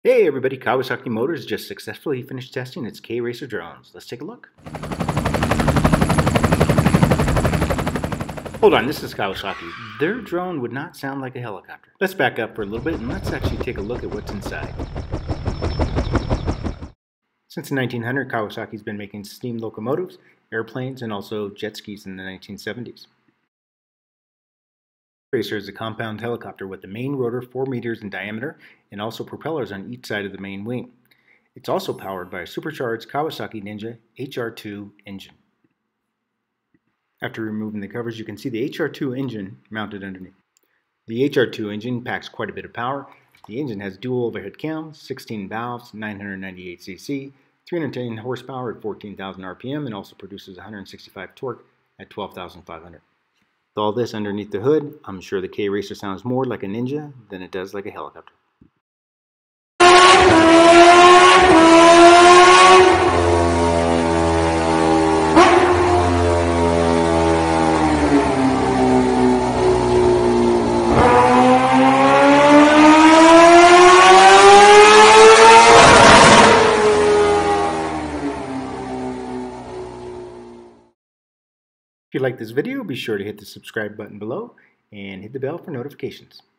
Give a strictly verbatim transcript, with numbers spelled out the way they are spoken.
Hey everybody, Kawasaki Motors just successfully finished testing its K-Racer drones. Let's take a look. Hold on, this is Kawasaki. Their drone would not sound like a helicopter. Let's back up for a little bit and let's actually take a look at what's inside. Since nineteen hundred, Kawasaki's been making steam locomotives, airplanes, and also jet skis in the nineteen seventies. Racer is a compound helicopter with the main rotor four meters in diameter and also propellers on each side of the main wing. It's also powered by a supercharged Kawasaki Ninja H R two engine. After removing the covers, you can see the H R two engine mounted underneath. The H R two engine packs quite a bit of power. The engine has dual overhead cams, sixteen valves, nine hundred ninety-eight c c, three hundred ten horsepower at fourteen thousand R P M, and also produces one hundred sixty-five torque at twelve thousand five hundred. With all this underneath the hood, I'm sure the K-Racer sounds more like a Ninja than it does like a helicopter. If you like this video, be sure to hit the subscribe button below and hit the bell for notifications.